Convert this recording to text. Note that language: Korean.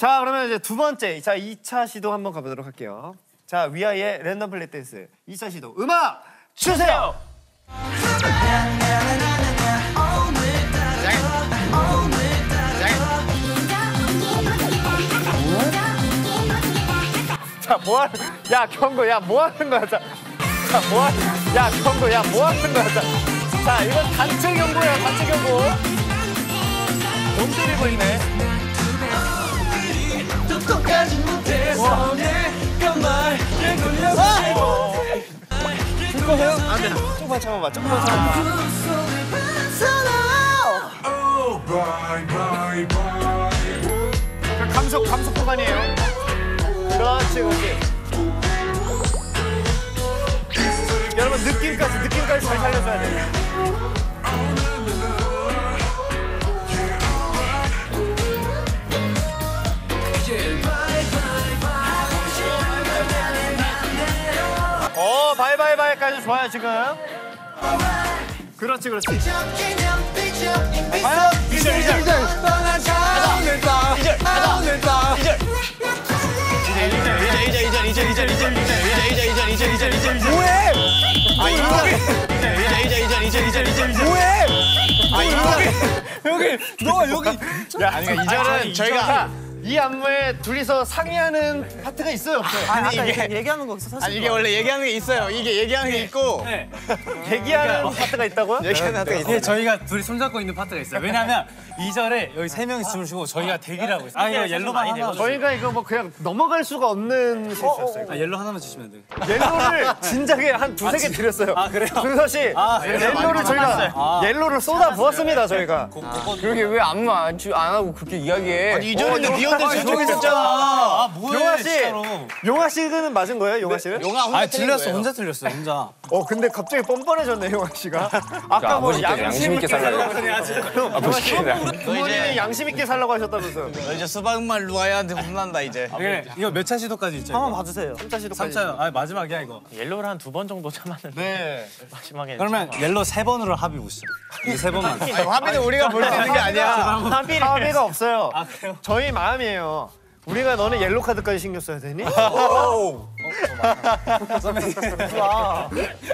자, 그러면 이제 두 번째, 자 2차 시도 한번 가보도록 할게요. 자, 위아이의 랜덤 플랫 댄스 2차 시도 음악 주세요. 자, 뭐하는? 야, 경고, 야, 뭐하는 거야? 자, 뭐하는? 야, 경고, 야, 뭐하는 거야? 자, 이건 단체 경고예요, 단체 경고. 돈 때리고 있네. 똑똑하지 못해서 내가 말해 돌려보내고. 줄 거세요? 안 돼. 조금만 참아봐, 조금만 참아봐. 감속 구간이에요. 그렇지, 그렇지. 여러분, 느낌까지 잘 살려줘야 돼. 바이바이바이까지 좋아요, 지금. 그렇지, 그렇지. 과연? 2절. 뭐해? 뭐해? 여기 너가 여기. 야, 아니, 이절은 저희가 이 안무에 둘이서 상의하는 파트가 있어요, 없어요? 아니, 이게 얘기하는 거 있어. 아니, 이게 원래 얘기하는 게 있어요. 이게 얘기하는 게 있고. 네. 얘기하는 파트가 있다고요? 얘기하는 파트가 있어요. 저희가 둘이 손잡고 있는 파트가 있어요. 왜냐면 2절에 여기 3명이 춤을 추고 저희가 대기를 하고 있어요. 아, 이거 옐로만 하나. 저희가 이거 뭐 그냥 넘어갈 수가 없는 실수였어요. 아, 옐로 하나만 주시면 돼요. 옐로를 진작에 한 두세 개 드렸어요. 아, 그래요? 준서 씨, 옐로를 저희가 옐로를 쏟아 부었습니다, 저희가. 그러게 왜 안무 안 하고 그렇게 이야기해? 아니, 이전에는 니언들 신청했었잖아. 아, 뭐해? 용아 씨, 진짜로. 용아 씨는 맞은 거예요, 용아 씨는? 용아 혼자 아, 틀린 틀렸어. 거예요. 혼자 틀렸어, 혼자. 근데 갑자기 뻔뻔해졌네, 용아 씨가. 아까 뭐 양심 있게 살라고. 부모님이 양심 있게 살라고 하셨다면서요. 너 이제 수박만 루아야한테 혼난다 이제. 그래, 이거 몇 차 시도까지 있죠? 한번 봐주세요. 3차 시도까지. 3차. 아, 마지막이야, 이거. 옐로를 한 2번 정도 참았는데 네. 마지막에 그러면 옐로 3번으로 합의 보시죠. 이제 3번만. 합의는 우리가 볼 수 있는 게 아니야. 합의가 없어요. 아, 그래요? 저희 마음이에요. 우리가 너는 옐로 카드까지 신경 써야 되니? 선배님.